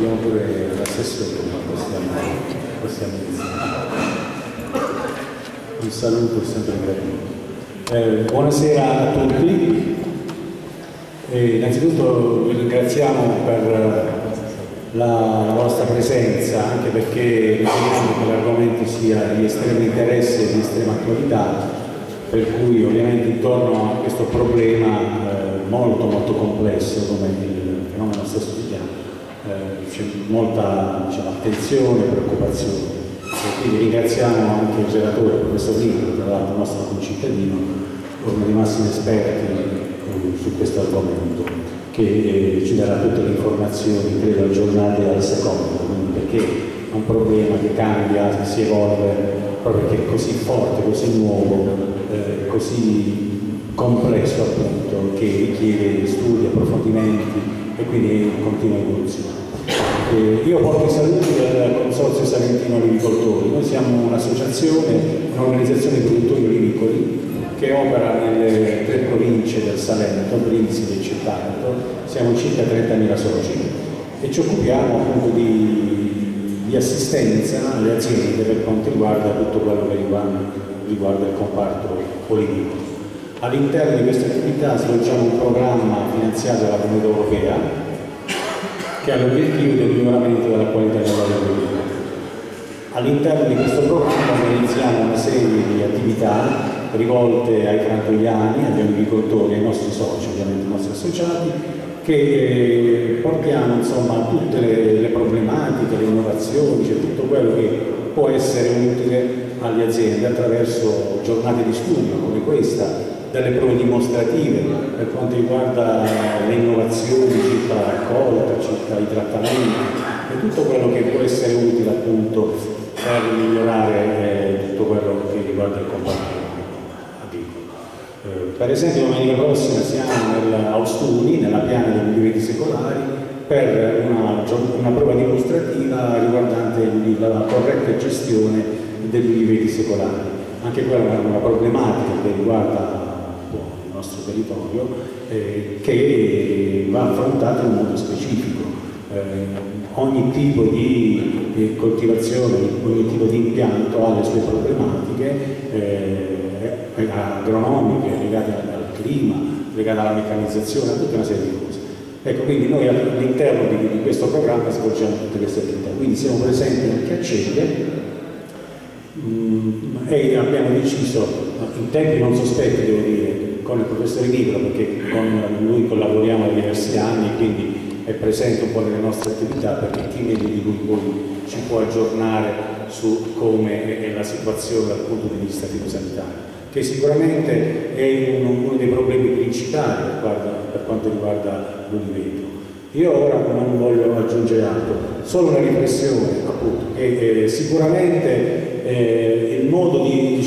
abbiamo pure l'assessore, possiamo iniziare. Un saluto sempre gradito. Buonasera a tutti. Innanzitutto vi ringraziamo per la vostra presenza, anche perché riteniamo che l'argomento sia di estremo interesse e di estrema attualità, per cui ovviamente intorno a questo problema molto complesso, come il fenomeno stesso si chiama, c'è molta attenzione e preoccupazione. E quindi ringraziamo anche il relatore, il professor Nino, tra l'altro nostro concittadino, uno dei massimi esperti su questo argomento, che ci darà tutte le informazioni, credo, aggiornate al secondo, perché è un problema che cambia, che si evolve, proprio perché è così forte, così nuovo, così complesso appunto, che richiede studi, approfondimenti e quindi è in continua evoluzione. Io porto i saluti del Consorzio Salentino Olivicoltori. Noi siamo un'associazione, un'organizzazione di produttori olivicoli che opera nelle 3 province del Salento, Brindisi e Cettato. Siamo circa 30.000 soci e ci occupiamo appunto di assistenza alle aziende per quanto riguarda tutto quello che riguarda il comparto olivicolo. All'interno di questa attività svolgiamo un programma finanziato dalla Comunità Europea che ha l'obiettivo del miglioramento della qualità del lavoro olivicolo. All'interno di questo programma organizziamo una serie di attività rivolte ai frantoiani, agli olivicoltori, ai nostri soci, ovviamente ai nostri associati, che portiamo insomma tutte le problematiche, le innovazioni, cioè tutto quello che può essere utile alle aziende attraverso giornate di studio come questa, delle prove dimostrative per quanto riguarda le innovazioni circa la raccolta, circa i trattamenti e tutto quello che può essere utile appunto per migliorare tutto quello che riguarda il comparto agricolo. Per esempio domenica prossima siamo nell'Austuni, nella piana degli uliveti secolari, per una prova dimostrativa riguardante la corretta gestione degli uliveti secolari. Anche quella è una problematica che riguarda il nostro territorio, che va affrontata in modo specifico. Ogni tipo di coltivazione, ogni tipo di impianto ha le sue problematiche agronomiche legate al clima, legate alla meccanizzazione, a tutta una serie di cose. Ecco, quindi noi all'interno di questo programma svolgiamo tutte queste attività, quindi siamo presenti anche a Ceglie e abbiamo deciso, in tempi non sospetti devo dire, con il professore Nigro, perché con lui collaboriamo da diversi anni, quindi è presente un po' nelle nostre attività, perché chi meglio di lui poi ci può aggiornare su come è la situazione dal punto di vista fitosanitario, che sicuramente è uno dei problemi principali per quanto riguarda l'oliveto. Io ora non voglio aggiungere altro, solo una riflessione appunto, che sicuramente il modo di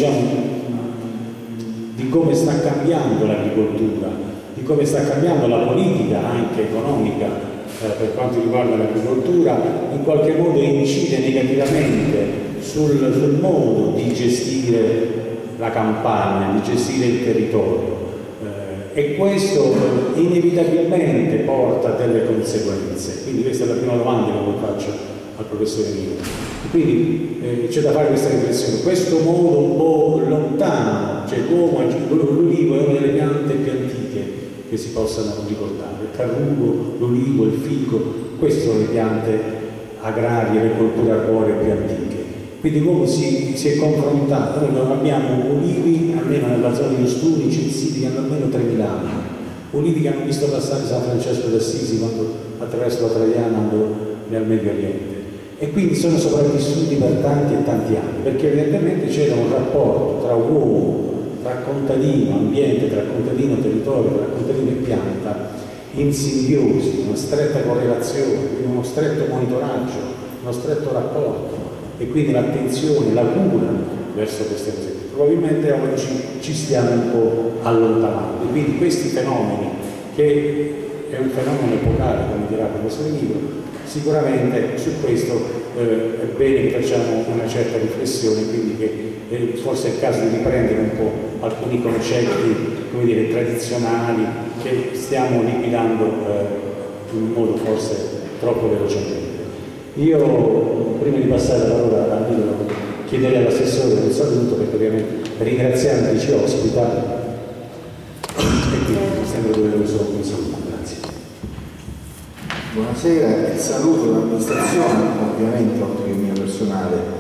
come sta cambiando l'agricoltura, di come sta cambiando la politica anche economica per quanto riguarda l'agricoltura, in qualche modo incide negativamente sul modo di gestire la campagna, di gestire il territorio. E questo inevitabilmente porta delle conseguenze. Quindi questa è la prima domanda che faccio al professore Nino. Quindi c'è da fare questa riflessione. Questo modo un po' lontano, cioè l'ulivo è una delle piante più antiche che si possano ricordare. Il carrugo, l'ulivo, il fico, queste sono le piante agrarie, le colture arboree più antiche. Quindi l'uomo si è confrontato, noi non abbiamo ulivi, almeno nella zona di Ostuni, censiti che hanno almeno 3.000 anni, ulivi che hanno visto passare San Francesco d'Assisi quando attraverso la Traiana andò nel Medio Oriente, e quindi sono sopravvissuti per tanti e tanti anni, perché evidentemente c'era un rapporto tra uomo, tra contadino, ambiente, tra contadino, territorio, tra contadino e pianta, in simbiosi, una stretta correlazione, quindi uno stretto monitoraggio, uno stretto rapporto, e quindi l'attenzione, la cura verso queste cose. Probabilmente oggi ci stiamo un po' allontanando, quindi questi fenomeni, che è un fenomeno epocale, come dirà il professore Nigro, sicuramente su questo è bene che facciamo una certa riflessione, quindi che forse è il caso di riprendere un po' alcuni concetti, come dire, tradizionali, che stiamo liquidando in un modo forse troppo velocemente. Io, prima di passare la parola al libro, chiederei all'assessore un saluto, perché ovviamente ringraziando chi ci ospita, e quindi mi sembra doveroso un saluto. Grazie. Buonasera, il saluto dell'amministrazione, ovviamente oltre che il mio personale,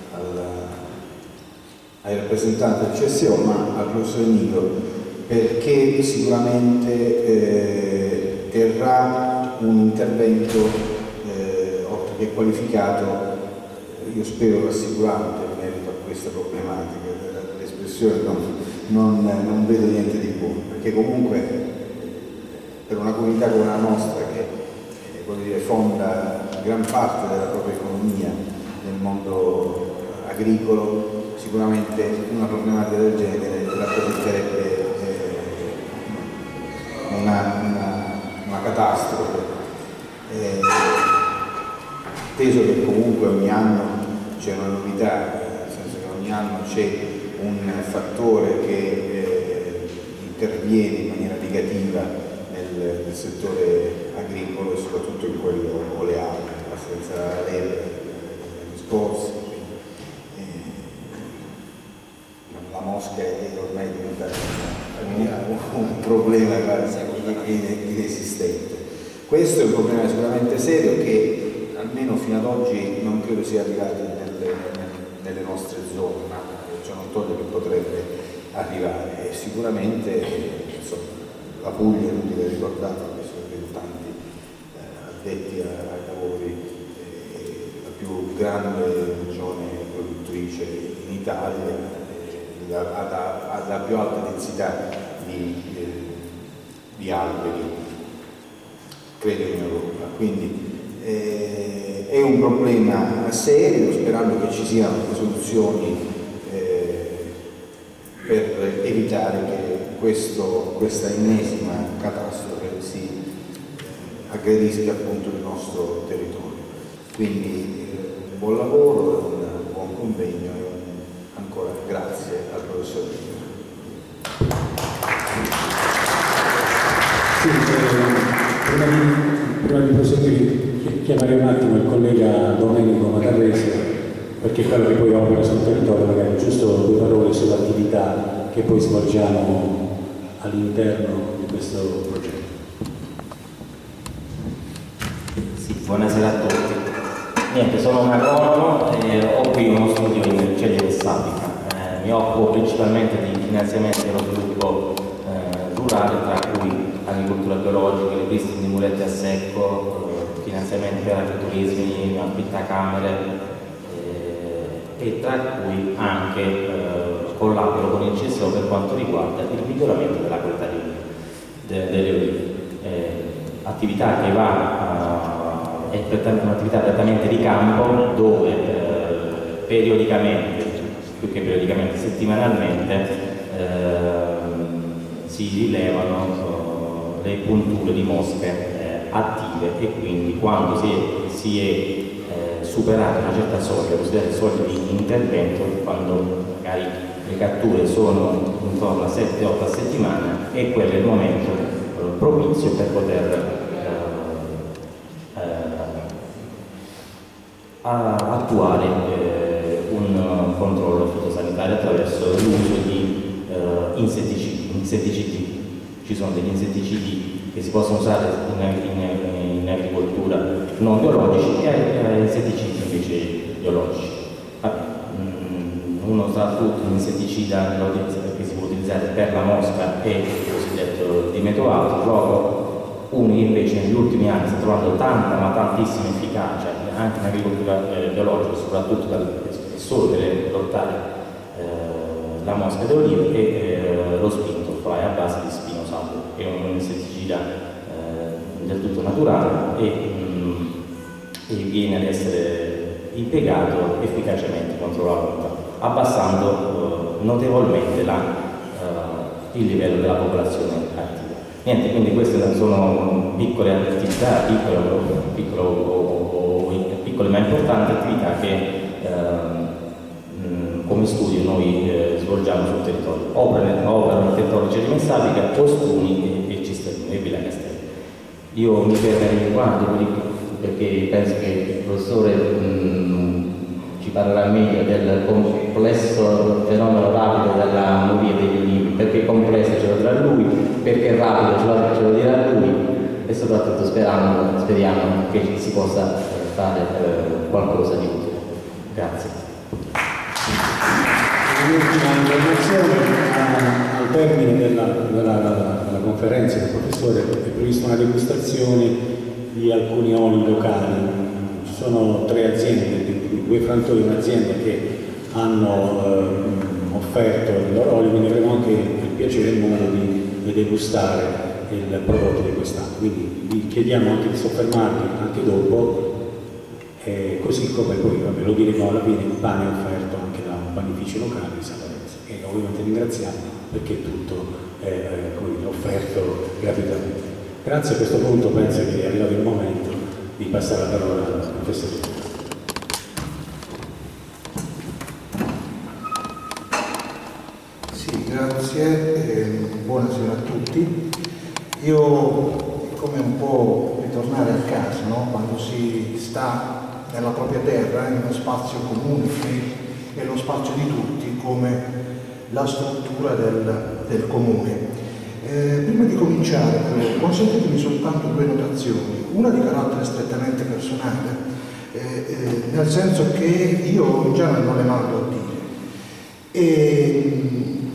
ai rappresentanti del CSO, ma al professor Nilo, perché sicuramente terrà un intervento oltre che qualificato, io spero rassicurante in merito a questa problematica. L'espressione non vedo niente di buono, perché comunque per una comunità come la nostra che voglio dire, fonda gran parte della propria economia nel mondo agricolo, sicuramente una problematica del genere rappresenterebbe una catastrofe. Teso che comunque ogni anno c'è una novità, nel senso che ogni anno c'è un fattore che interviene in maniera negativa nel settore agricolo e soprattutto in quello oleario, senza leve, gli scorsi. La mosca è ormai diventata un problema inesistente. Questo è un problema sicuramente serio che almeno fino ad oggi non credo sia arrivato nelle nostre zone, ma ciò non toglie che potrebbe arrivare. E sicuramente insomma, la Puglia, è inutile ricordarlo, che sono tanti addetti ai lavori, la più grande regione produttrice in Italia, ha la più alta densità di alberi, credo in Europa. Quindi è un problema serio, sperando che ci siano soluzioni per evitare che questa ennesima catastrofe si aggredisca appunto il nostro territorio. Quindi un buon lavoro, un buon convegno e ancora grazie al professor Nilo. Sì, prima di proseguire chiamerei un attimo il collega Domenico Matarrese, perché è quello che poi opera sul territorio, magari giusto 2 parole sull'attività che poi svolgiamo all'interno di questo progetto. Sì, buonasera a tutti. Niente, sono un agronomo e ho qui uno studio in Celia Vessabica. Mi occupo principalmente di finanziamento dello sviluppo rurale, tra cui agricoltura biologica, ripristino di mulette a secco, finanziamenti per agriturismi, affittacamere e tra cui anche collaboro con il CSO per quanto riguarda il miglioramento della qualità delle olive. Attività che è un'attività prettamente di campo dove periodicamente, più che periodicamente, settimanalmente si rilevano le punture di mosche attive e quindi quando si è superata una certa soglia, cosiddetta soglia di intervento, quando magari le catture sono intorno a 7-8 a settimana, e quello è il momento propizio per poter attuare un controllo fitosanitario attraverso l'uso di insetticidi. Ci sono degli insetticidi che si possono usare in agricoltura non biologici e insetticidi invece biologici. Uno tra tutti, un insetticida che si può utilizzare per la mosca è il cosiddetto dimetoato, uno che invece negli ultimi anni sta trovando tanta ma tantissima efficacia anche in agricoltura biologica, soprattutto solo per lottare la mosca delle olive, e lo spinto fly a base di spinosaurio, che è un insetticida del tutto naturale e viene ad essere impiegato efficacemente contro la rotta, abbassando notevolmente il livello della popolazione attiva. Niente, quindi queste sono piccole attività, piccole ma importanti attività che come studio noi svolgiamo sul territorio. Operano nel territorio Celia Vessabica, Ostuni e Cisterna e Villa Castelli. Io mi fermerei qua, perché penso che il professore ci parlerà meglio del complesso fenomeno rapido della moria degli ulivi, perché complesso ce lo dirà lui, perché rapido ce lo dirà lui, e soprattutto speriamo che si possa fare qualcosa di utile. Grazie. Al termine della conferenza del professore è prevista una degustazione di alcuni oli locali. Ci sono 3 aziende, 2 frantori e un'azienda che hanno offerto il loro olio, quindi avremo anche il piacere e il modo di degustare il prodotto di quest'anno. Quindi vi chiediamo anche di soffermarvi anche dopo, così come poi lo diremo alla fine, il pane è offerto anche da un panificio locale di San Lorenzo, e ovviamente ringraziamo perché tutto è offerto gratuitamente. Grazie. A questo punto penso che è arrivato il momento di passare la parola al professore. Sì, grazie, buonasera a tutti. Io, come un po' ritornare a casa, no? Quando si sta nella propria terra, in uno spazio comune che è lo spazio di tutti, come la struttura del comune. Prima di cominciare, consentitemi soltanto 2 notazioni, una di carattere strettamente personale, nel senso che io in genere non le mando a dire.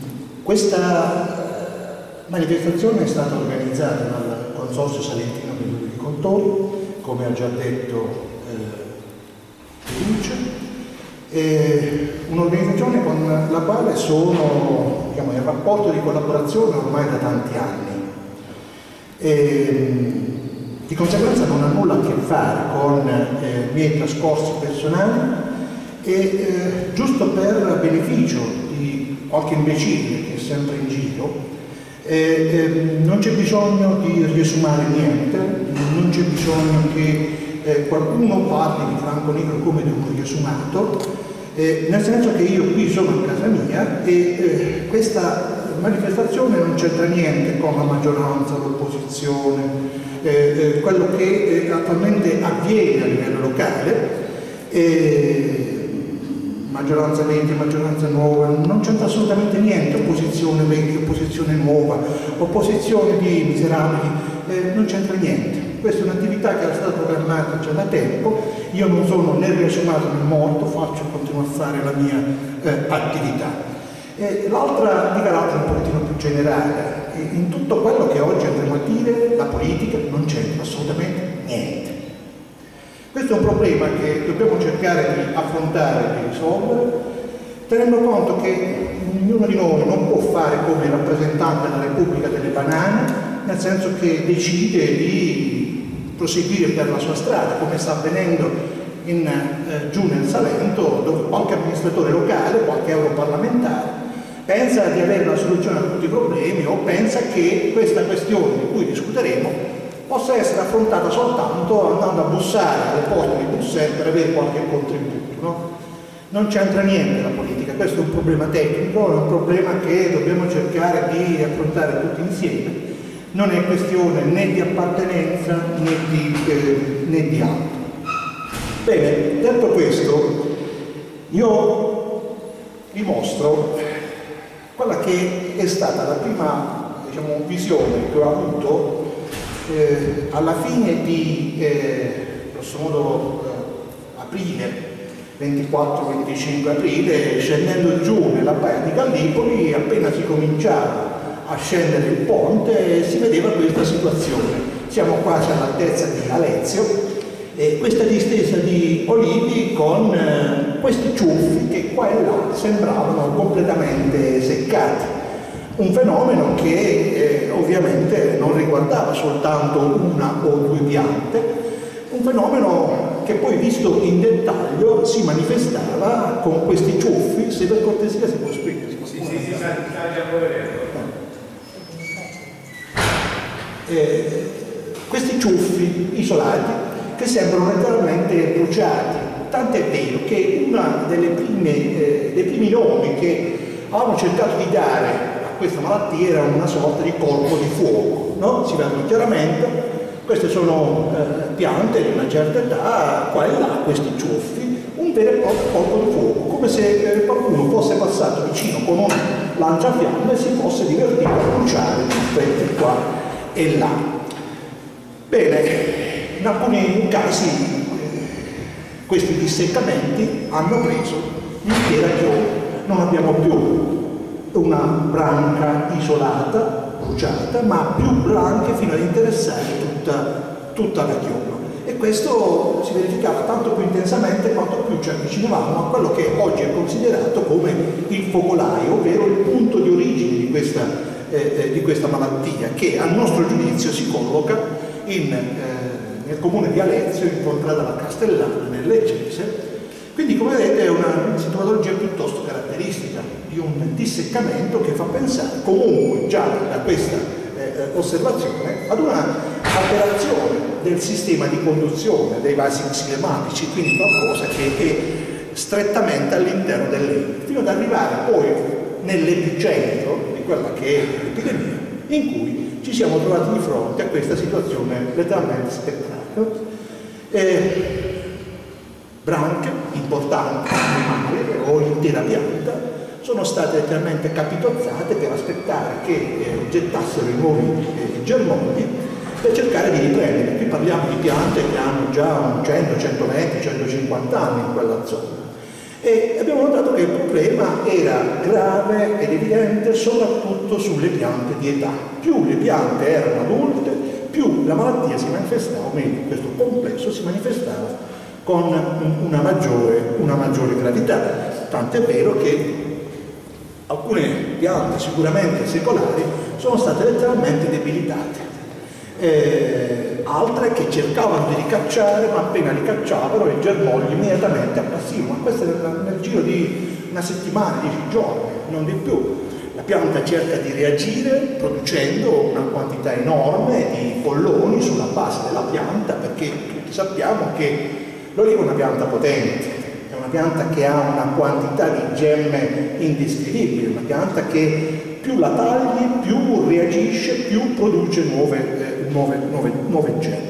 Questa manifestazione è stata organizzata dal Consorzio Salentino dei Viticoltori, come ha già detto Luce, un'organizzazione con la quale sono in rapporto di collaborazione ormai da tanti anni. Di conseguenza non ha nulla a che fare con i miei trascorsi personali e giusto per beneficio di qualche imbecille che è sempre in giro, non c'è bisogno di riesumare niente, non c'è bisogno che qualcuno parli di Franco Negro come di un riesumato, nel senso che io qui sono a casa mia e questa manifestazione non c'entra niente con la maggioranza, l'opposizione, quello che attualmente avviene a livello locale, maggioranza vecchia, maggioranza nuova, non c'entra assolutamente niente, opposizione vecchia, opposizione nuova, opposizione di miserabili, non c'entra niente. Questa è un'attività che era stata programmata già da tempo, io non sono né riesumato né morto, continuo a fare la mia attività. L'altra di carattere un pochettino più generale, in tutto quello che oggi andremo a dire, la politica non c'entra assolutamente niente. Questo è un problema che dobbiamo cercare di affrontare e di risolvere, tenendo conto che ognuno di noi non può fare come rappresentante della Repubblica delle banane, nel senso che decide di proseguire per la sua strada, come sta avvenendo giù nel Salento, dove qualche amministratore locale, qualche europarlamentare pensa di avere la soluzione a tutti i problemi o pensa che questa questione di cui discuteremo possa essere affrontata soltanto andando a bussare alle porte di Bruxelles per avere qualche contributo, no? Non c'entra niente la politica, questo è un problema tecnico, è un problema che dobbiamo cercare di affrontare tutti insieme, non è questione né di appartenenza né di altro. Bene, detto questo, io vi mostro quella che è stata la prima visione che ho avuto alla fine di grosso modo aprile, 24-25 aprile, scendendo giù nella baia di Gallipoli, appena si cominciava a scendere il ponte si vedeva questa situazione. Siamo quasi all'altezza di Alezio e questa distesa di olivi con questi ciuffi che qua e là sembravano completamente seccati. Un fenomeno che ovviamente non riguardava soltanto una o due piante, un fenomeno che poi visto in dettaglio si manifestava con questi ciuffi. Se per cortesia si può spiegare. Sì, sta già vedendo. Questi ciuffi isolati che sembrano letteralmente bruciati, tant'è vero che uno dei primi nomi che avevano cercato di dare a questa malattia era una sorta di colpo di fuoco, no? Si vedono chiaramente Queste sono piante di una certa età, qua e là, questi ciuffi, un vero e proprio corpo di fuoco, come se qualcuno fosse passato vicino con un lanciafiamme e si fosse divertito a bruciare ciuffetti qua e là. Bene, in alcuni casi questi disseccamenti hanno preso l'intera chioma. Non abbiamo più una branca isolata, bruciata, ma più branche fino ad interessare tutta la chioma. E questo si verificava tanto più intensamente quanto più ci avvicinavamo a quello che oggi è considerato come il focolaio, ovvero il punto di origine di questa malattia, che a nostro giudizio si colloca nel comune di Alezio, in contrada alla Castellana, nel Leccese. Quindi, come vedete, è una sintomatologia piuttosto caratteristica di un disseccamento che fa pensare, comunque già da questa osservazione, ad una alterazione del sistema di conduzione dei vasi xilematici, quindi qualcosa che è strettamente all'interno dell'ente, fino ad arrivare poi nell'epicentro di quella che è l'epidemia, in cui ci siamo trovati di fronte a questa situazione letteralmente spettrale. Branche importanti, primarie o intera pianta sono state letteralmente capitozzate per aspettare che gettassero i nuovi germogli per cercare di riprendere. Qui parliamo di piante che hanno già 100, 120, 150 anni in quella zona. E abbiamo notato che il problema era grave ed evidente soprattutto sulle piante di età. Più le piante erano adulte, più la malattia si manifestava, o meglio, questo complesso si manifestava con una maggiore gravità. Tant'è vero che alcune piante sicuramente secolari sono state letteralmente debilitate. Altre che cercavano di ricacciare, ma appena li cacciavano i germogli immediatamente appassivano, ma questo nel giro di una settimana, 10 giorni, non di più. La pianta cerca di reagire producendo una quantità enorme di polloni sulla base della pianta, perché tutti sappiamo che l'olivo è una pianta potente, è una pianta che ha una quantità di gemme indescrivibili, una pianta che più la tagli, più reagisce, più produce nuove gemme.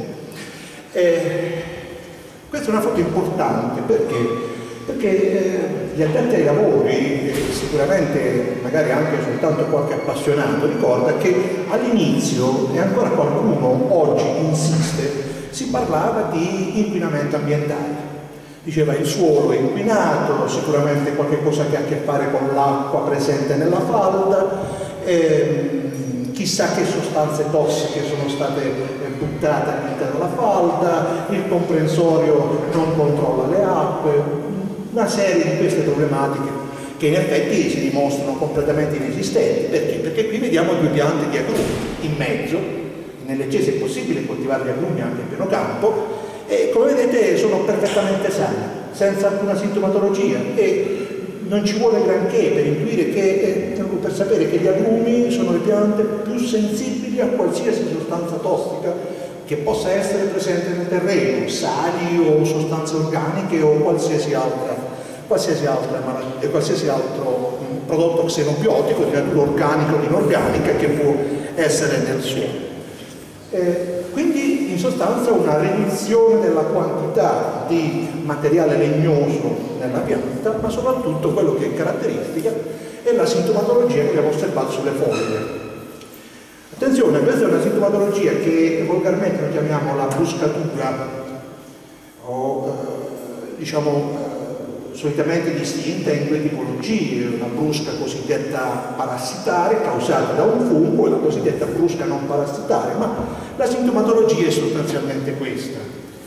Questa è una foto importante perché gli addetti ai lavori, sicuramente magari anche soltanto qualche appassionato, ricorda che all'inizio, e ancora qualcuno oggi insiste, si parlava di inquinamento ambientale. Diceva il suolo è inquinato, sicuramente qualche cosa che ha a che fare con l'acqua presente nella falda, chissà che sostanze tossiche sono state buttate all'interno della falda, il comprensorio non controlla le acque, una serie di queste problematiche che in effetti si dimostrano completamente inesistenti. Perché? Perché qui vediamo due piante di agrumi in mezzo. Nel Leccese è possibile coltivare gli agrumi anche in pieno campo e, come vedete, sono perfettamente sani, senza alcuna sintomatologia, e non ci vuole granché per intuire per sapere che gli agrumi sono le piante più sensibili a qualsiasi sostanza tossica che possa essere presente nel terreno, sali o sostanze organiche o qualsiasi altro prodotto xenobiotico di natura organica o inorganica che può essere nel suolo. Quindi in sostanza una riduzione della quantità di materiale legnoso nella pianta, ma soprattutto quello che è caratteristica è la sintomatologia che abbiamo osservato sulle foglie. Attenzione, questa è una sintomatologia che volgarmente noi chiamiamo la bruscatura, o solitamente distinta in due tipologie: una brusca cosiddetta parassitaria causata da un fungo e la cosiddetta brusca non parassitaria, ma la sintomatologia è sostanzialmente questa.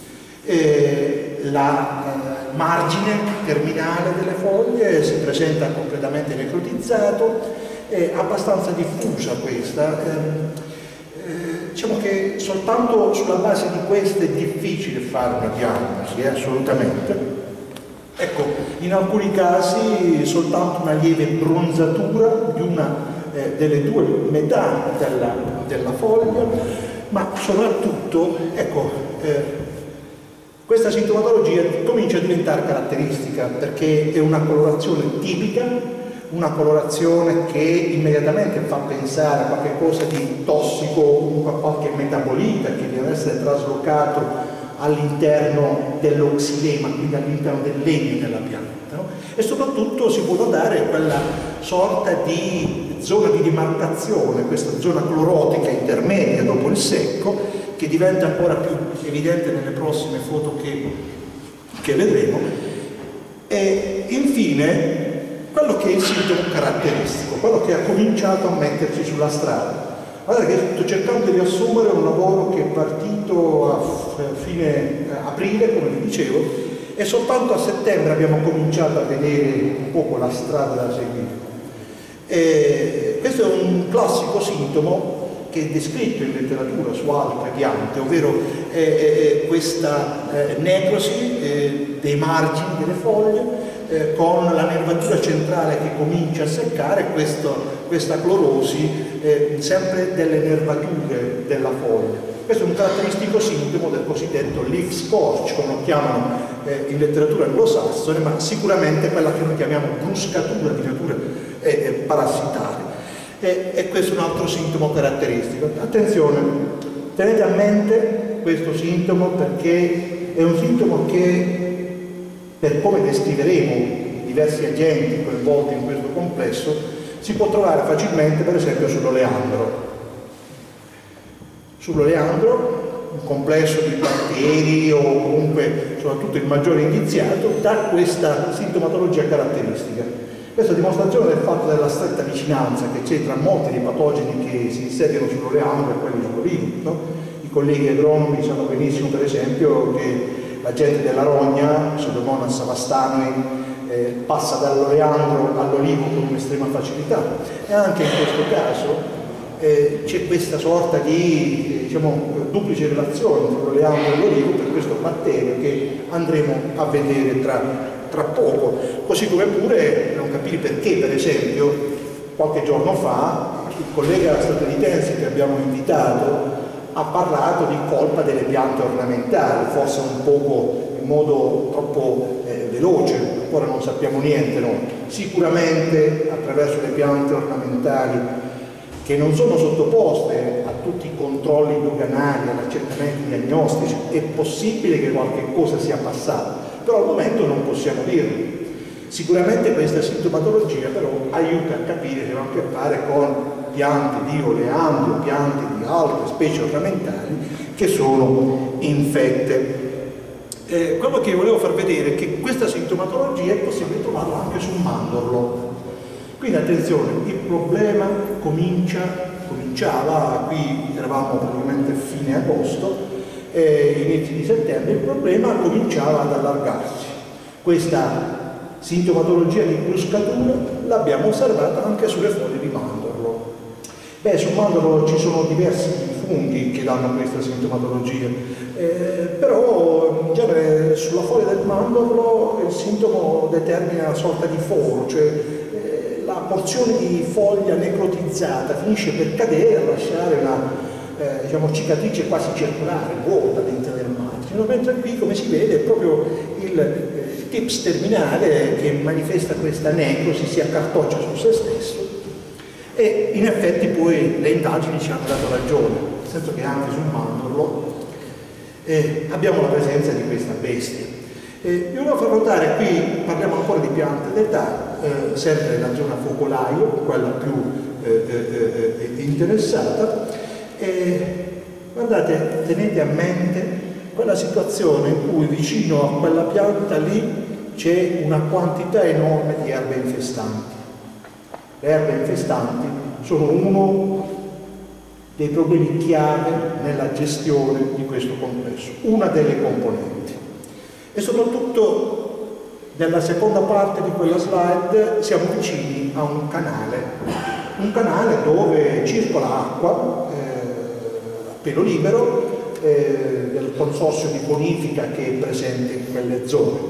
Margine terminale delle foglie si presenta completamente necrotizzato, è abbastanza diffusa questa. Diciamo che soltanto sulla base di questa è difficile fare una diagnosi, assolutamente. Ecco, in alcuni casi soltanto una lieve bronzatura di una delle due metà della foglia, ma soprattutto, ecco, questa sintomatologia comincia a diventare caratteristica perché è una colorazione tipica una colorazione che immediatamente fa pensare a qualcosa di tossico, a qualche metabolita che deve essere traslocato all'interno dell'oxidema, quindi all'interno del legno della pianta, no? E soprattutto si può notare quella sorta di zona di demarcazione, questa zona clorotica intermedia dopo il secco, che diventa ancora più evidente nelle prossime foto che vedremo. E infine quello che è il sintomo caratteristico, quello che ha cominciato a metterci sulla strada. Guardate che sto cercando di riassumere un lavoro che è partito a fine aprile, come vi dicevo, e soltanto a settembre abbiamo cominciato a vedere un po' la strada da seguire. Questo è un classico sintomo che è descritto in letteratura su altre piante, ovvero questa necrosi dei margini delle foglie, con la nervatura centrale che comincia a seccare, questa clorosi sempre delle nervature della foglia. Questo è un caratteristico sintomo del cosiddetto leaf scorch, come lo chiamano in letteratura anglosassone, ma sicuramente quella che noi chiamiamo bruscatura di natura parassitaria. E questo è un altro sintomo caratteristico. Attenzione, tenete a mente questo sintomo, perché è un sintomo che, per come descriveremo diversi agenti coinvolti in questo complesso, si può trovare facilmente per esempio sull'oleandro. Sull'oleandro, un complesso di batteri o comunque soprattutto il maggiore indiziato, dà questa sintomatologia caratteristica. Questa dimostrazione del fatto della stretta vicinanza che c'è tra molti dei patogeni che si insediano sull'oleandro e quelli sull'olivo, no? I colleghi agronomi sanno benissimo per esempio che l'agente della rogna, Pseudomonas avastanoi, passa dall'oleandro all'olivo con estrema facilità, e anche in questo caso c'è questa sorta di duplice relazione tra l'oleandro e l'olivo per questo batterio che andremo a vedere tra poco. Così come pure non capire perché, per esempio, qualche giorno fa il collega statunitense che abbiamo invitato ha parlato di colpa delle piante ornamentali, forse un poco in modo troppo veloce, ancora non sappiamo niente, no? Sicuramente attraverso le piante ornamentali che non sono sottoposte a tutti i controlli doganali, agli accertamenti diagnostici, è possibile che qualche cosa sia passata, però al momento non possiamo dirlo. Sicuramente questa sintomatologia però aiuta a capire se ha a che fare con piante di oleandro, piante di altre specie ornamentali che sono infette. Quello che volevo far vedere è che questa sintomatologia è possibile trovarla anche sul mandorlo. Quindi attenzione, il problema cominciava, qui eravamo praticamente a fine agosto, inizi di settembre, il problema cominciava ad allargarsi. Questa sintomatologia di bruscatura l'abbiamo osservata anche sulle foglie di mandorlo. Sul mandorlo ci sono diversi funghi che danno questa sintomatologia, però in genere sulla foglia del mandorlo il sintomo determina una sorta di foro, cioè la porzione di foglia necrotizzata finisce per cadere a lasciare una cicatrice quasi circolare, vuota all'interno del margine, mentre qui, come si vede, è proprio il tips terminale che manifesta questa necrosi, si accartoccia su se stesso, e in effetti poi le indagini ci hanno dato ragione, nel senso che anche sul mandorlo abbiamo la presenza di questa bestia. Vi volevo far notare, qui parliamo ancora di piante d'età, sempre nella zona focolaio, quella più interessata, guardate, tenete a mente quella situazione in cui vicino a quella pianta lì c'è una quantità enorme di erbe infestanti. Le erbe infestanti sono uno dei problemi chiave nella gestione di questo complesso, una delle componenti. E soprattutto nella seconda parte di quella slide siamo vicini a un canale dove circola acqua a pelo libero del consorzio di bonifica che è presente in quelle zone.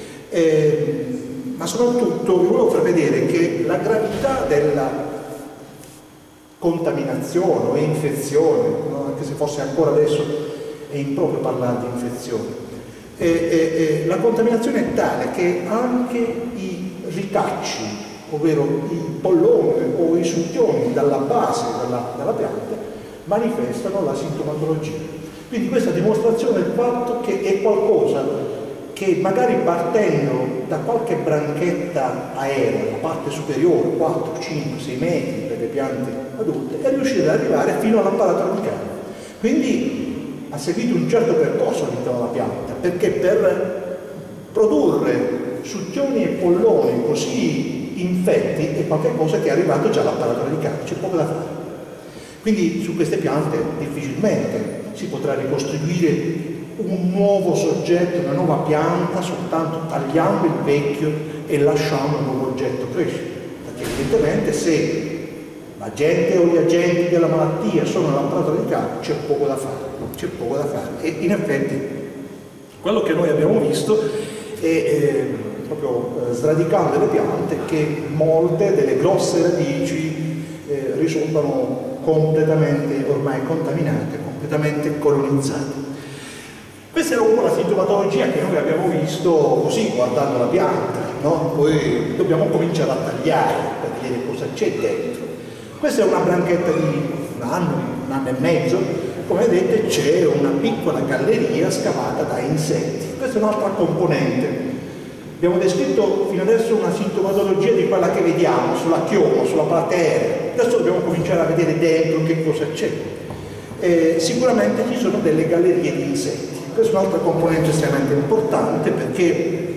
Ma soprattutto vi volevo far vedere che la gravità della contaminazione o infezione, no? Anche se forse ancora adesso è improprio parlare di infezione, la contaminazione è tale che anche i ricacci ovvero i polloni o i succhioni dalla base della pianta, manifestano la sintomatologia. Quindi questa dimostrazione del fatto che è qualcosa che magari partendo da qualche branchetta aerea, la parte superiore, 4, 5, 6 metri per le piante adulte, è riuscita ad arrivare fino all'apparato radicale. Quindi ha seguito un certo percorso all'interno della pianta, perché per produrre succhioni e polloni così infetti è qualcosa che è arrivato già all'apparato radicale, c'è poco da fare. Quindi su queste piante difficilmente si potrà ricostruire un nuovo soggetto, una nuova pianta, soltanto tagliando il vecchio e lasciando un nuovo oggetto crescere. Perché evidentemente se l'agente o gli agenti della malattia sono all'apparato radicale c'è poco da fare. E in effetti quello che noi abbiamo visto è proprio sradicando le piante che molte delle grosse radici risultano completamente ormai contaminate, completamente colonizzate. Questa era un po' la sintomatologia che noi abbiamo visto così guardando la pianta, no? Poi dobbiamo cominciare a tagliare per vedere cosa c'è dentro. Questa è una branchetta di un anno e mezzo. Come vedete c'è una piccola galleria scavata da insetti. Questa è un'altra componente. Abbiamo descritto fino adesso una sintomatologia di quella che vediamo sulla chioma, sulla parte aerea. Adesso dobbiamo cominciare a vedere dentro che cosa c'è. Sicuramente ci sono delle gallerie di insetti. Questa è un'altra componente estremamente importante perché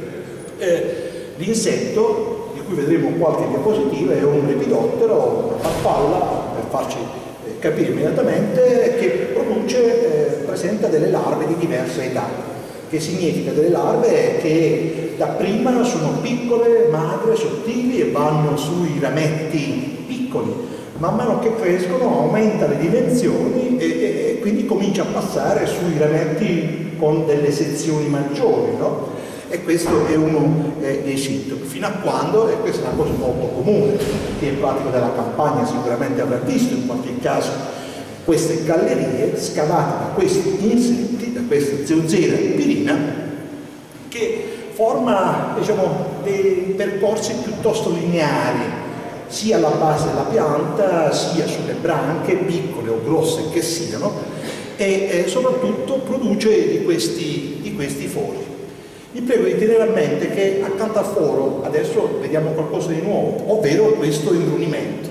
l'insetto, di cui vedremo qualche diapositiva, è un lepidottero, una farfalla, per farci capire immediatamente, che presenta delle larve di diverse età, che significa delle larve che dapprima sono piccole, magre, sottili e vanno sui rametti piccoli. Man mano che crescono aumenta le dimensioni e quindi comincia a passare sui rametti con delle sezioni maggiori, no? E questo è uno dei sintomi, fino a quando, e questa è una cosa molto comune, che il pratico della campagna sicuramente avrà visto in qualche caso, queste gallerie scavate da questi insetti, da questa Zeuzera pirina, che forma, diciamo, dei percorsi piuttosto lineari, sia alla base della pianta, sia sulle branche, piccole o grosse che siano, e soprattutto produce di questi fori. Vi prego di tenere a mente che accanto al foro adesso vediamo qualcosa di nuovo, ovvero questo imbrunimento,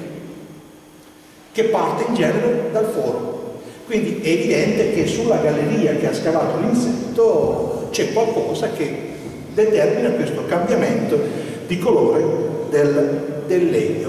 che parte in genere dal foro. Quindi è evidente che sulla galleria che ha scavato l'insetto c'è qualcosa che determina questo cambiamento di colore del legno.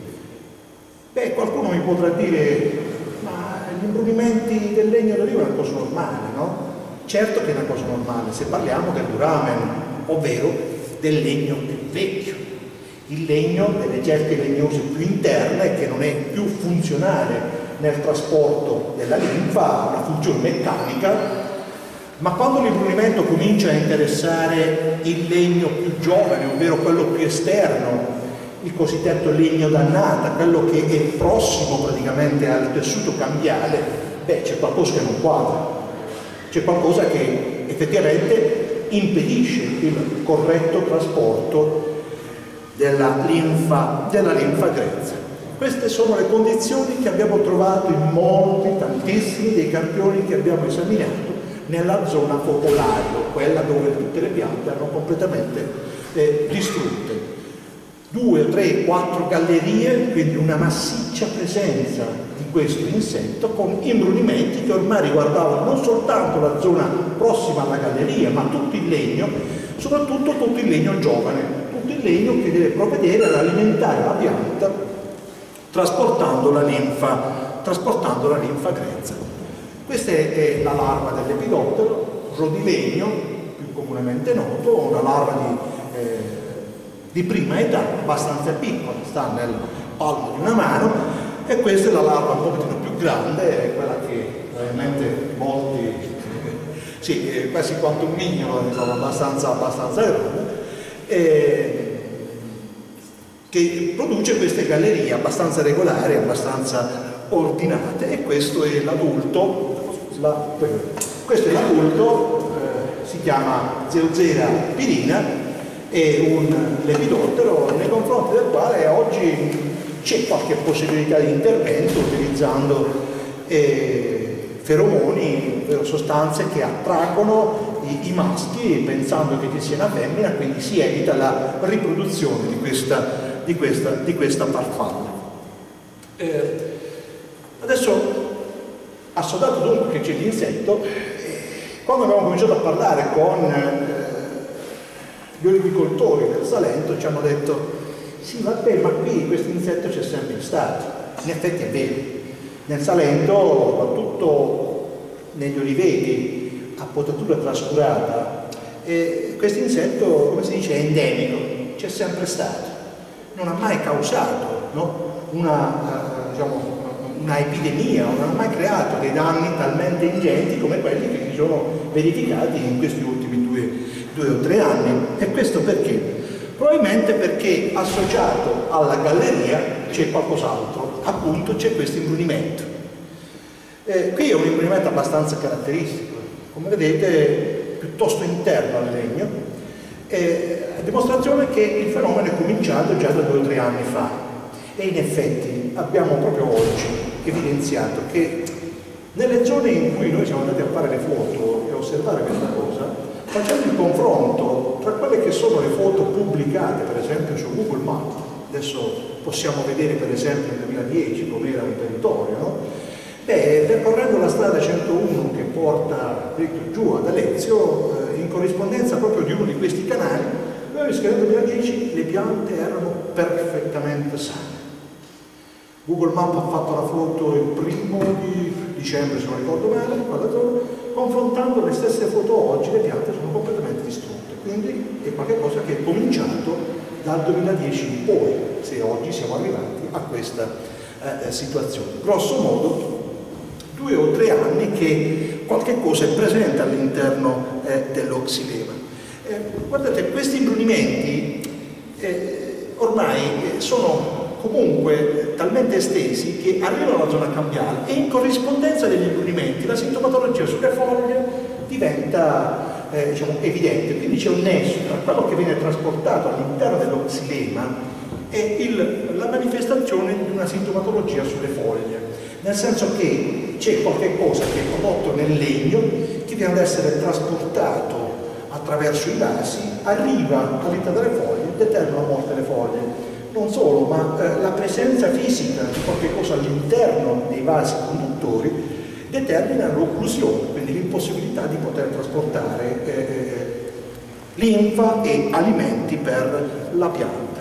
Beh, qualcuno mi potrà dire, ma gli imbrunimenti del legno d'oliva è una cosa normale, no? Certo che è una cosa normale, se parliamo del duramen, ovvero del legno più vecchio, il legno delle cerche legnose più interne che non è più funzionale nel trasporto della linfa, ha una funzione meccanica. Ma quando l'imbrunimento comincia a interessare il legno più giovane, ovvero quello più esterno, il cosiddetto legno d'annata, quello che è prossimo praticamente al tessuto cambiale, beh, c'è qualcosa che non quadra, c'è qualcosa che effettivamente impedisce il corretto trasporto della linfa grezza. Queste sono le condizioni che abbiamo trovato in tantissimi dei campioni che abbiamo esaminato nella zona focolario, quella dove tutte le piante hanno completamente distrutte. 2, 3, 4 gallerie, quindi una massiccia presenza di questo insetto con imbrunimenti che ormai riguardavano non soltanto la zona prossima alla galleria, ma tutto il legno, soprattutto tutto il legno giovane, tutto il legno che deve provvedere ad alimentare la pianta trasportando la linfa grezza. Questa è la larva dell'epidottero, rodilegno, più comunemente noto, una larva di prima età, abbastanza piccola, sta nel palmo di una mano, e questa è la larva un pochettino più grande, è quella che probabilmente molti, sì, quasi quanto un mignolo, insomma, abbastanza grande, che produce queste gallerie abbastanza regolari, abbastanza ordinate, e questo è l'adulto. Questo è l'adulto, si chiama Zeuzera pirina, e un lepidottero, nei confronti del quale oggi c'è qualche possibilità di intervento utilizzando feromoni, ovvero sostanze che attraggono i maschi pensando che ci sia una femmina, quindi si evita la riproduzione di questa farfalla. Adesso, assodato dunque che c'è l'insetto, quando abbiamo cominciato a parlare con gli olivicoltori del Salento ci hanno detto: sì, vabbè, ma qui questo insetto c'è sempre stato. In effetti è vero. Nel Salento, soprattutto negli oliveti a potatura trascurata, questo insetto, come si dice, è endemico, c'è sempre stato. Non ha mai causato, no, una epidemia, non ha mai creato dei danni talmente ingenti come quelli che si sono verificati in questi ultimi due o tre anni. E questo perché? Probabilmente perché associato alla galleria c'è qualcos'altro, appunto c'è questo imbrunimento. Qui è un imbrunimento abbastanza caratteristico, come vedete piuttosto interno al legno, a dimostrazione che il fenomeno è cominciato già da 2 o 3 anni fa. E in effetti abbiamo proprio oggi evidenziato che nelle zone in cui noi siamo andati a fare le foto e a osservare questa cosa, facendo il confronto tra quelle che sono le foto pubblicate per esempio su Google Maps, adesso possiamo vedere per esempio nel 2010 com'era un territorio, no? Percorrendo la strada 101 che porta giù ad Alezio, in corrispondenza proprio di uno di questi canali, noi che nel 2010 le piante erano perfettamente sane. Google Maps ha fatto la foto il 1° di dicembre, se non ricordo male, confrontando le stesse foto oggi, le piante sono completamente distrutte. Quindi è qualcosa che è cominciato dal 2010 in poi, se oggi siamo arrivati a questa situazione. Grosso modo 2 o 3 anni che qualche cosa è presente all'interno dello xilema. Guardate, questi imbrunimenti ormai sono comunque talmente estesi che arrivano alla zona cambiale e in corrispondenza degli imbrunimenti la sintomatologia sulle foglie diventa evidente, quindi c'è un nesso tra quello che viene trasportato all'interno dello xilema e la manifestazione di una sintomatologia sulle foglie, nel senso che c'è qualche cosa che è prodotto nel legno che viene ad essere trasportato attraverso i vasi, arriva all'interno delle foglie e determina la morte delle foglie. Non solo, ma la presenza fisica di qualche cosa all'interno dei vasi conduttori determina l'occlusione, quindi l'impossibilità di poter trasportare linfa e alimenti per la pianta.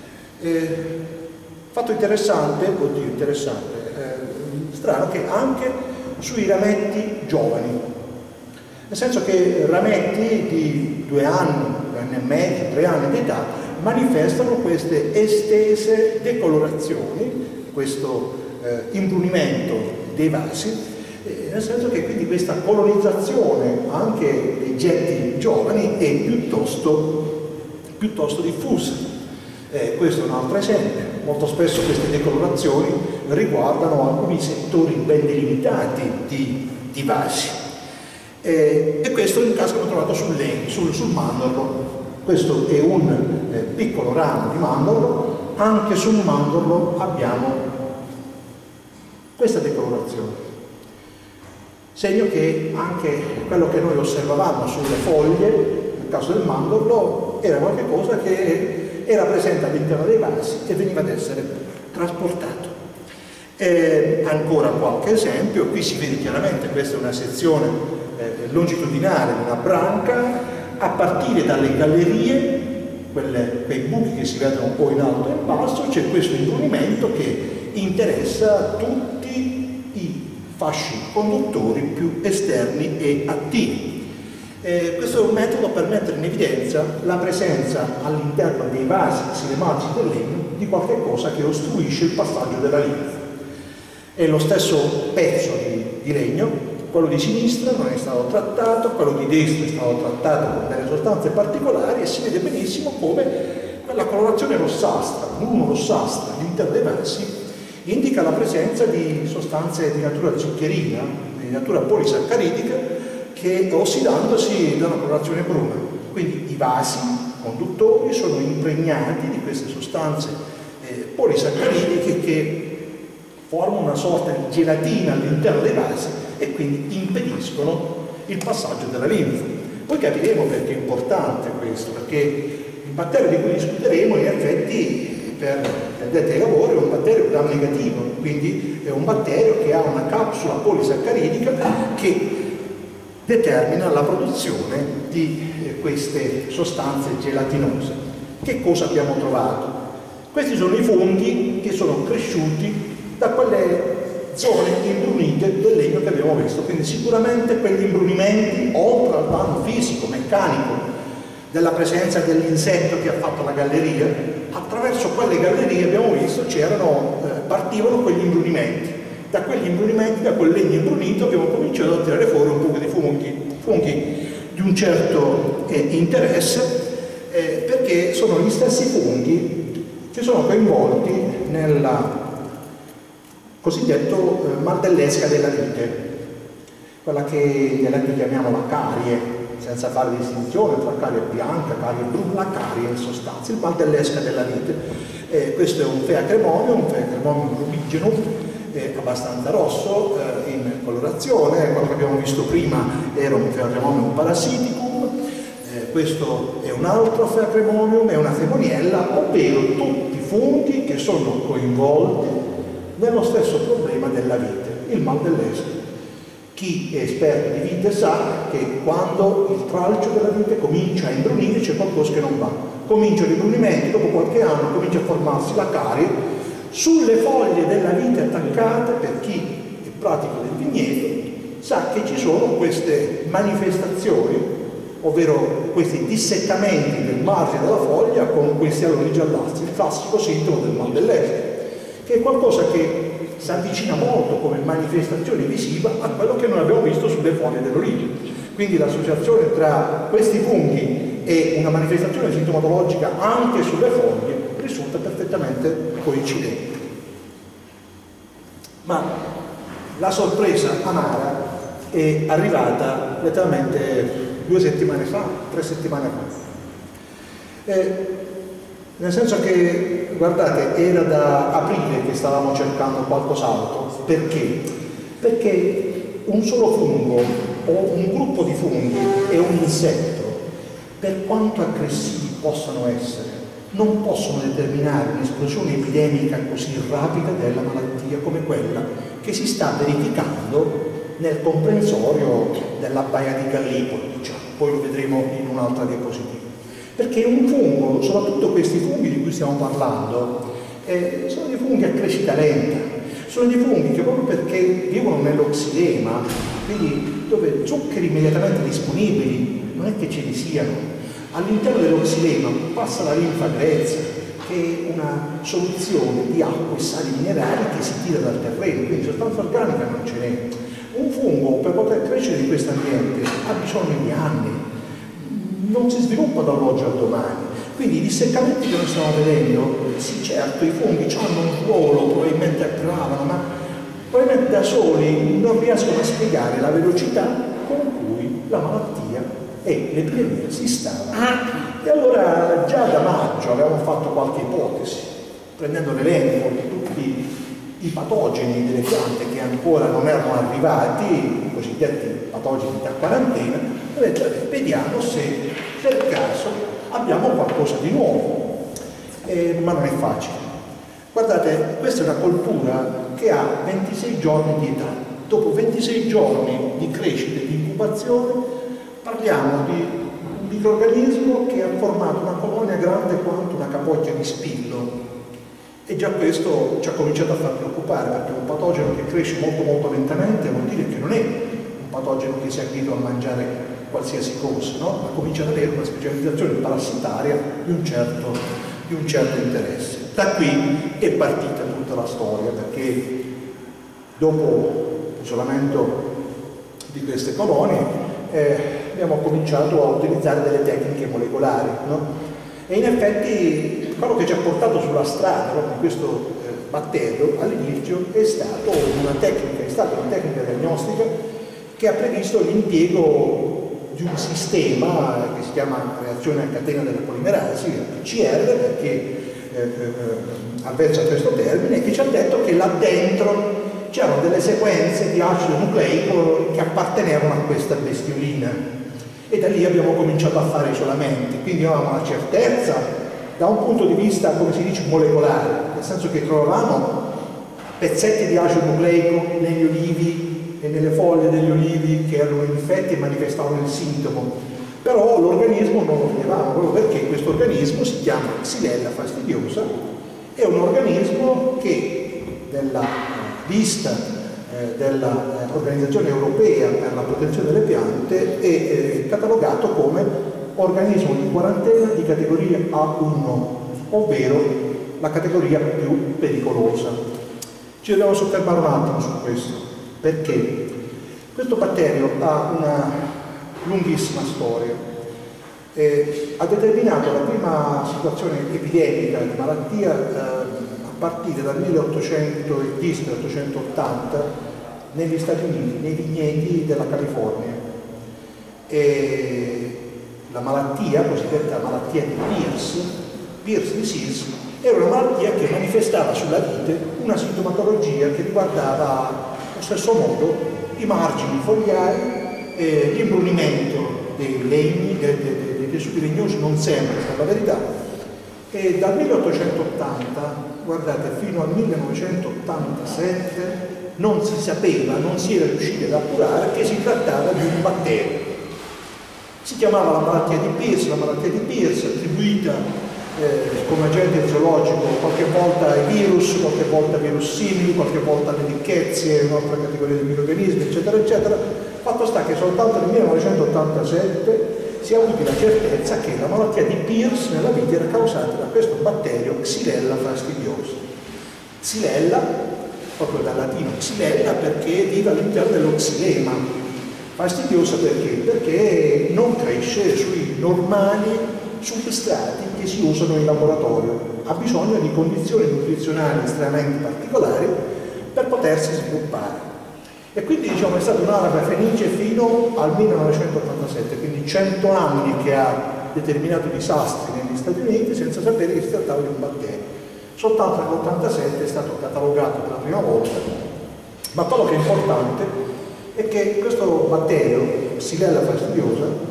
Fatto interessante, strano, che anche sui rametti giovani, nel senso che rametti di 2 anni, 2 anni e mezzo, 3 anni di età, manifestano queste estese decolorazioni, questo imbrunimento dei vasi, nel senso che quindi questa colonizzazione anche dei getti giovani è piuttosto diffusa. Questo è un altro esempio. Molto spesso queste decolorazioni riguardano alcuni settori ben delimitati di vasi. E questo è un caso che ho trovato sul mandorlo. Questo è un piccolo ramo di mandorlo, anche sul mandorlo abbiamo questa decolorazione, segno che anche quello che noi osservavamo sulle foglie, nel caso del mandorlo, era qualcosa che era presente all'interno dei vasi e veniva ad essere trasportato. Ancora qualche esempio, qui si vede chiaramente, questa è una sezione longitudinale di una branca, a partire dalle gallerie, quei buchi che si vedono un po' in alto e in basso, c'è questo imbrunimento che interessa tutti i fasci conduttori più esterni e attivi. Questo è un metodo per mettere in evidenza la presenza all'interno dei vasi silematici del legno di qualche cosa che ostruisce il passaggio della linfa. È lo stesso pezzo di legno, quello di sinistra non è stato trattato, quello di destra è stato trattato con delle sostanze particolari e si vede benissimo come quella colorazione rossastra, l'uno rossastra all'interno dei vasi, indica la presenza di sostanze di natura zuccherina, di natura polisaccharidica, che ossidandosi danno colorazione bruna. Quindi i vasi conduttori sono impregnati di queste sostanze polisaccaridi che formano una sorta di gelatina all'interno dei vasi e quindi impediscono il passaggio della linfa. Poi capiremo perché è importante questo, perché il batterio di cui discuteremo in effetti per gli addetti ai lavori è un batterio gram negativo, quindi è un batterio che ha una capsula polisaccharidica che determina la produzione di queste sostanze gelatinose. Che cosa abbiamo trovato? Questi sono i funghi che sono cresciuti da quelle zone imbrunite del legno che abbiamo visto, quindi sicuramente quegli imbrunimenti, oltre al danno fisico, meccanico, della presenza dell'insetto che ha fatto la galleria, attraverso quelle gallerie abbiamo visto partivano quegli imbrunimenti. Da quegli imbrunimenti, da quel legno imbrunito abbiamo cominciato a tirare fuori un po' di funghi di un certo interesse, perché sono gli stessi funghi che sono coinvolti nella cosiddetto mal dell'esca della vite, quella che noi chiamiamo la carie, senza fare distinzione tra carie bianca, carie blu, la carie in sostanza, il mal dell'esca della vite. Questo è un feacremonium rubigeno, abbastanza rosso in colorazione. Quello che abbiamo visto prima era un feacremonium parasiticum, questo è un altro feacremonium, è una femoniella, ovvero tutti i funghi che sono coinvolti nello stesso problema della vite, il mal dell'esca. Chi è esperto di vite sa che quando il tralcio della vite comincia a imbrunire c'è qualcosa che non va. Cominciano gli imbrunimenti, dopo qualche anno comincia a formarsi la carie sulle foglie della vite attaccate. Per chi è pratico del vigneto sa che ci sono queste manifestazioni, ovvero questi disseccamenti del margine della foglia con questi aloni giallastri, il classico sintomo del mal dell'esca, che è qualcosa che si avvicina molto come manifestazione visiva a quello che noi abbiamo visto sulle foglie dell'origine. Quindi l'associazione tra questi funghi e una manifestazione sintomatologica anche sulle foglie risulta perfettamente coincidente. Ma la sorpresa amara è arrivata letteralmente 2 settimane fa, 3 settimane fa. Nel senso che, guardate, era da aprile che stavamo cercando qualcos'altro. Perché? Perché un solo fungo o un gruppo di funghi e un insetto, per quanto aggressivi possano essere, non possono determinare un'esplosione epidemica così rapida della malattia come quella che si sta verificando nel comprensorio della Baia di Gallipoli, diciamo. Poi lo vedremo in un'altra diapositiva. Perché un fungo, soprattutto questi funghi di cui stiamo parlando, sono dei funghi a crescita lenta, sono dei funghi che proprio perché vivono nell'oxidema, quindi dove zuccheri immediatamente disponibili non è che ce ne siano, all'interno dell'oxidema passa la linfa grezza, che è una soluzione di acqua e sali minerali che si tira dal terreno, quindi sostanza organica non ce n'è. Un fungo per poter crescere in questo ambiente ha bisogno di anni, non si sviluppa dall'oggi al domani. Quindi i disseccamenti che noi stiamo vedendo, sì certo, i funghi hanno un ruolo, probabilmente aggravano, ma probabilmente da soli non riescono a spiegare la velocità con cui la malattia e l'epidemia si stavano. E allora già da maggio avevamo fatto qualche ipotesi, prendendo l'elenco di tutti i patogeni delle piante che ancora non erano arrivati, i cosiddetti patogeni da quarantena, vediamo se per caso abbiamo qualcosa di nuovo, ma non è facile. Guardate, questa è una coltura che ha 26 giorni di età. Dopo 26 giorni di crescita e di incubazione parliamo di un microrganismo che ha formato una colonia grande quanto una capocchia di spillo, e già questo ci ha cominciato a far preoccupare, perché un patogeno che cresce molto lentamente vuol dire che non è un patogeno che si è abituato a mangiare qualsiasi cosa, no? Ma comincia ad avere una specializzazione parassitaria di un certo interesse. Da qui è partita tutta la storia, perché dopo l'isolamento di queste colonie abbiamo cominciato a utilizzare delle tecniche molecolari, no? E in effetti quello che ci ha portato sulla strada proprio questo batterio all'inizio è stata una tecnica diagnostica che ha previsto l'impiego di di un sistema che si chiama reazione a catena della polimerasi, PCR, perché avversa questo termine, che ci ha detto che là dentro c'erano delle sequenze di acido nucleico che appartenevano a questa bestiolina, e da lì abbiamo cominciato a fare isolamenti. Quindi avevamo la certezza da un punto di vista, come si dice, molecolare, nel senso che trovavamo pezzetti di acido nucleico negli olivi e nelle foglie degli olivi che erano infetti e manifestavano il sintomo, però l'organismo non lo vedevamo, proprio perché questo organismo si chiama Xylella fastidiosa, è un organismo che nella lista dell'Organizzazione Europea per la protezione delle piante è catalogato come organismo di quarantena di categoria A1, ovvero la categoria più pericolosa. Ci dobbiamo soffermare un attimo su questo, perché questo batterio ha una lunghissima storia. Ha determinato la prima situazione epidemica di malattia a partire dal 1810-1880 negli Stati Uniti, nei vigneti della California. E la malattia, cosiddetta malattia di Pierce disease, era una malattia che manifestava sulla vite una sintomatologia che riguardava allo stesso modo i margini fogliari, l'imbrunimento dei legni, dei tessuti legnosi, non sempre per la verità, e dal 1880, guardate, fino al 1987 non si sapeva, non si era riusciti ad appurare che si trattava di un batterio. Si chiamava la malattia di Pierce, attribuita come agente zoologico qualche volta ai virus, qualche volta ai virus simili, qualche volta alle ricchezie, un'altra categoria di microrganismi, eccetera, eccetera. Fatto sta che soltanto nel 1987 si è avuta la certezza che la malattia di Pierce nella vite era causata da questo batterio Xylella fastidiosa. Xylella, proprio dal latino xylella, perché vive all'interno dello xilema. Fastidiosa perché? Perché non cresce sui normali substrati che si usano in laboratorio, ha bisogno di condizioni nutrizionali estremamente particolari per potersi sviluppare. E quindi diciamo è stata un'araba fenice fino al 1987, quindi 100 anni che ha determinato disastri negli Stati Uniti senza sapere che si trattava di un batterio. Soltanto nell'87 è stato catalogato per la prima volta, ma quello che è importante è che questo batterio, Xylella fastidiosa,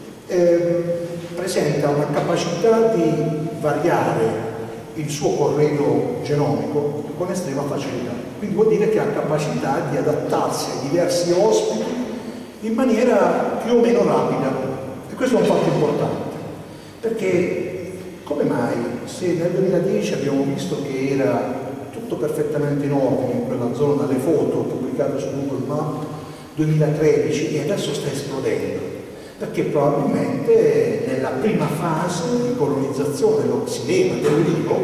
presenta una capacità di variare il suo corredo genomico con estrema facilità. Quindi vuol dire che ha capacità di adattarsi ai diversi ospiti in maniera più o meno rapida. E questo è un fatto importante, perché come mai se nel 2010 abbiamo visto che era tutto perfettamente in ordine in quella zona, dalle foto pubblicate su Google Maps 2013, e adesso sta esplodendo? Perché probabilmente nella prima fase di colonizzazione dello xilema dell'olivo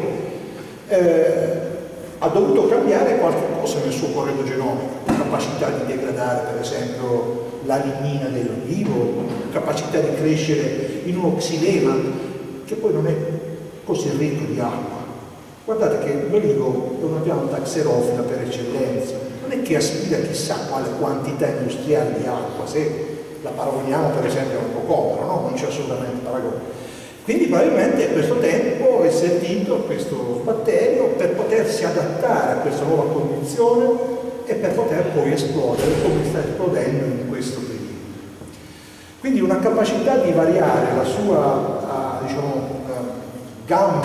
ha dovuto cambiare qualche cosa nel suo corredo genomico, capacità di degradare per esempio la lignina dell'olivo, capacità di crescere in uno xilema che poi non è così ricco di acqua. Guardate che l'olivo è una pianta xerofila per eccellenza, non è che aspira chissà quale quantità industriale di acqua, se la paragoniamo per esempio a un cocomero, no? Non c'è assolutamente paragone. Quindi probabilmente a questo tempo è servito questo batterio per potersi adattare a questa nuova condizione e per poter poi esplodere come sta esplodendo in questo periodo. Quindi una capacità di variare la sua gamma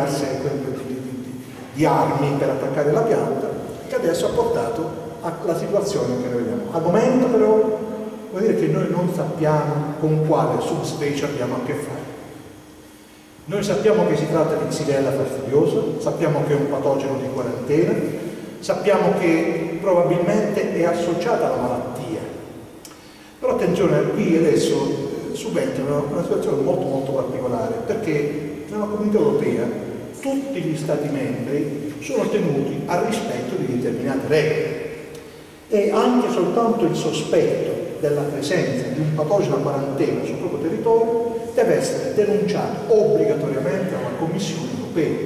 di armi per attaccare la pianta, che adesso ha portato alla situazione che noi vediamo. Al momento però vuol dire che noi non sappiamo con quale subspecie abbiamo a che fare. Noi sappiamo che si tratta di Xylella fastidiosa, sappiamo che è un patogeno di quarantena, sappiamo che probabilmente è associata alla malattia. Però attenzione, qui adesso subentra una situazione molto particolare, perché nella Comunità Europea tutti gli Stati membri sono tenuti al rispetto di determinate regole, e anche soltanto il sospetto della presenza di un patogeno a quarantena sul proprio territorio deve essere denunciato obbligatoriamente alla Commissione Europea.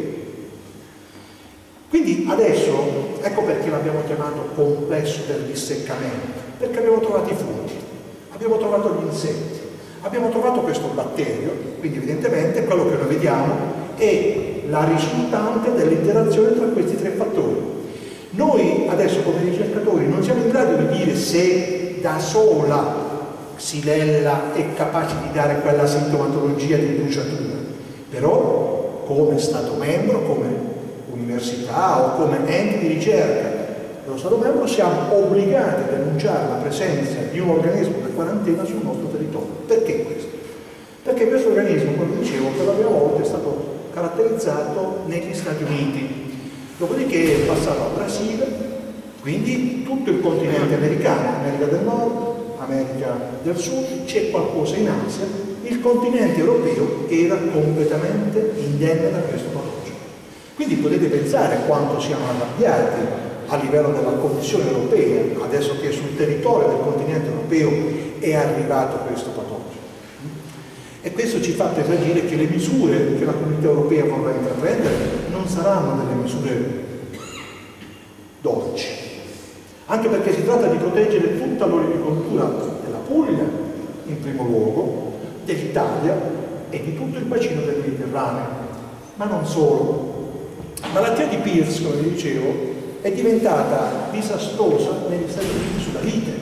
Quindi adesso, ecco perché l'abbiamo chiamato complesso del disseccamento, perché abbiamo trovato i funghi, abbiamo trovato gli insetti, Abbiamo trovato questo batterio, quindi evidentemente quello che noi vediamo è la risultante dell'interazione tra questi tre fattori. Noi adesso come ricercatori non siamo in grado di dire se da sola Xylella è capace di dare quella sintomatologia di bruciatura, però come Stato membro, come università o come ente di ricerca dello Stato membro siamo obbligati a denunciare la presenza di un organismo da quarantena sul nostro territorio. Perché questo? Perché questo organismo, come dicevo, per la prima volta è stato caratterizzato negli Stati Uniti, dopodiché è passato al Brasile, quindi tutto il continente americano, America del Nord, America del Sud, c'è qualcosa in Asia, il continente europeo era completamente indenne da questo patogeno. Quindi potete pensare quanto siamo arrabbiati a livello della Commissione europea, adesso che sul territorio del continente europeo è arrivato questo patogeno. E questo ci fa presagire che le misure che la Comunità Europea vorrà intraprendere non saranno delle misure dolci, anche perché si tratta di proteggere tutta l'olivicoltura della Puglia, in primo luogo, dell'Italia e di tutto il bacino del Mediterraneo, ma non solo. La malattia di Pierce, come vi dicevo, è diventata disastrosa negli Stati Uniti sulla vite,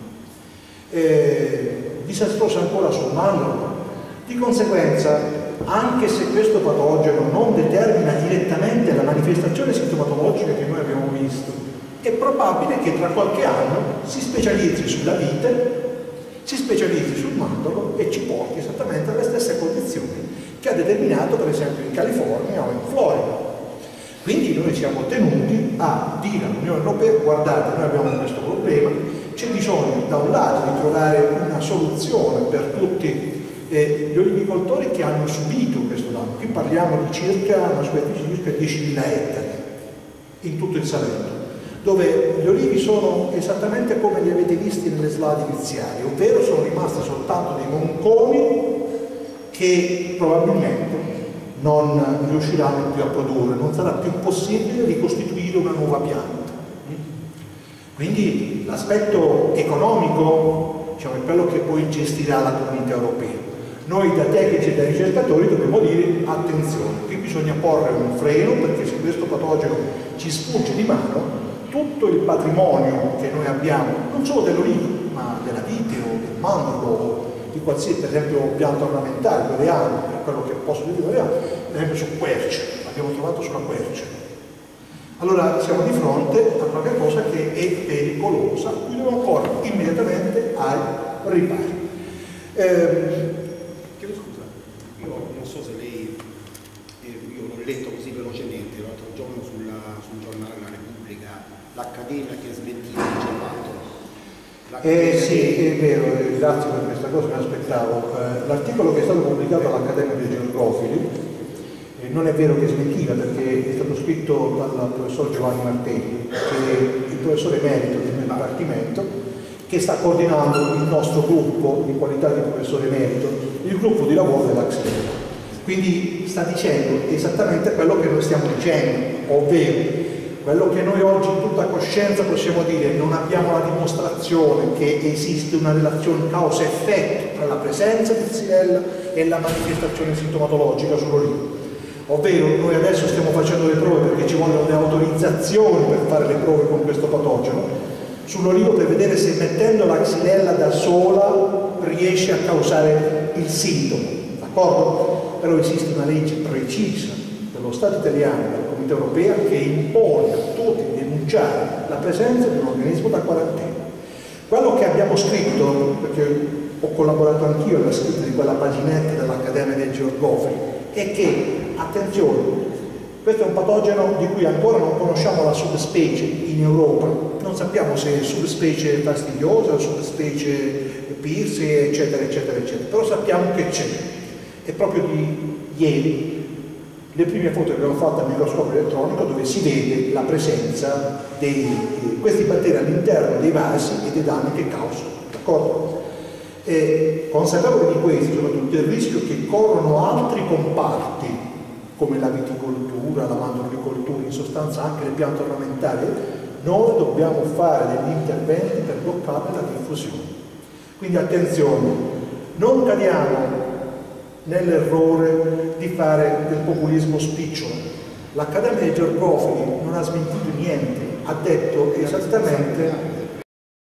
disastrosa ancora sul mandorlo. Di conseguenza, anche se questo patogeno non determina direttamente la manifestazione sintomatologica che noi abbiamo visto, è probabile che tra qualche anno si specializzi sulla vite, si specializzi sul mandorlo e ci porti esattamente alle stesse condizioni che ha determinato per esempio in California o in Florida. Quindi noi siamo tenuti a dire all'Unione Europea: guardate, noi abbiamo questo problema, c'è bisogno da un lato di trovare una soluzione per tutti gli olivicoltori che hanno subito questo danno. Qui parliamo di circa una superficie di circa 10.000 ettari in tutto il Salento, dove gli olivi sono esattamente come li avete visti nelle slide iniziali, ovvero sono rimasti soltanto dei monconi che probabilmente non riusciranno più a produrre, non sarà più possibile ricostituire una nuova pianta. Quindi l'aspetto economico, diciamo, è quello che poi gestirà la Comunità Europea. Noi da tecnici e da ricercatori dobbiamo dire: attenzione, qui bisogna porre un freno, perché se questo patogeno ci sfugge di mano, tutto il patrimonio che noi abbiamo, non solo dell'olivo, ma della vite o del mandorlo, di qualsiasi, per esempio, pianta ornamentale, l'oreano, per quello che posso dire l'oreano, per esempio su querce, l'abbiamo trovato sulla querce. Allora siamo di fronte a qualcosa che è pericolosa, cui dobbiamo porre immediatamente ai ripari. Chiedo scusa, io non so se lei, io l'ho letto così velocemente l'altro giorno sul giornale La Repubblica, l'Accademia che smentiva il fatto. Sì, è vero, grazie per questa cosa, mi aspettavo. L'articolo che è stato pubblicato all'Accademia dei Georgofili non è vero che smentiva, perché è stato scritto dal professor Giovanni Martelli, che è il professore emerito del mio dipartimento, che sta coordinando il nostro gruppo di qualità di professore emerito, il gruppo di lavoro della Xylella. Quindi sta dicendo esattamente quello che noi stiamo dicendo, ovvero quello che noi oggi in tutta coscienza possiamo dire: non abbiamo la dimostrazione che esiste una relazione causa-effetto tra la presenza di Xylella e la manifestazione sintomatologica sull'olivo. Ovvero noi adesso stiamo facendo le prove perché ci vogliono le autorizzazioni per fare le prove con questo patogeno sull'olivo, per vedere se mettendo la Xylella da sola riesce a causare il sintomo, d'accordo? Però esiste una legge precisa dello Stato italiano e della Comunità Europea che impone a tutti di denunciare la presenza di un organismo da quarantena. Quello che abbiamo scritto, perché ho collaborato anch'io alla scritta di quella paginetta dell'Accademia dei Georgofili, è che, attenzione, questo è un patogeno di cui ancora non conosciamo la subspecie in Europa, non sappiamo se è subspecie fastidiosa o subspecie Pierce, eccetera, eccetera, eccetera, però sappiamo che c'è. E proprio di ieri le prime foto che abbiamo fatto al microscopio elettronico, dove si vede la presenza di questi batteri all'interno dei vasi e dei danni che causano, d'accordo? Consapevoli di questo, soprattutto il rischio che corrono altri comparti come la viticoltura, la mandorlicoltura, in sostanza anche le piante ornamentali, noi dobbiamo fare degli interventi per bloccare la diffusione. Quindi attenzione, Non cadiamo nell'errore di fare del populismo spicciolo. L'Accademia dei Georgofili non ha smentito niente, ha detto esattamente